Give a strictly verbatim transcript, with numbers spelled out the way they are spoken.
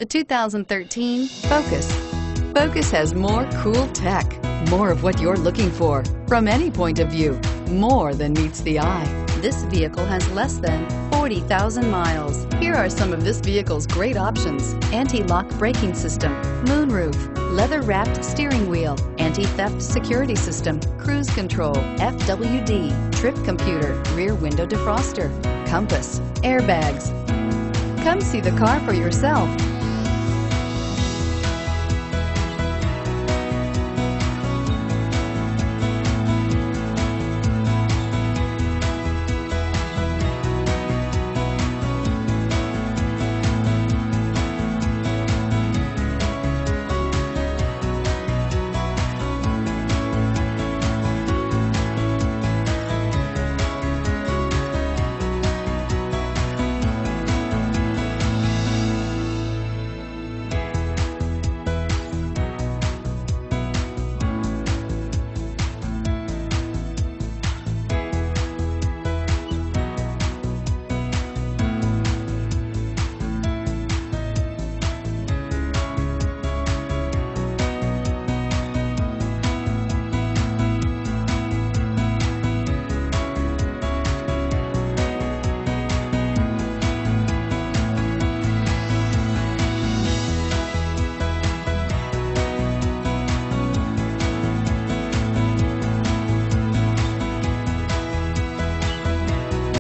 The two thousand thirteen Focus. Focus has more cool tech, more of what you're looking for. From any point of view, more than meets the eye. This vehicle has less than forty thousand miles. Here are some of this vehicle's great options: anti-lock braking system, moonroof, leather-wrapped steering wheel, anti-theft security system, cruise control, F W D, trip computer, rear window defroster, compass, airbags. Come see the car for yourself.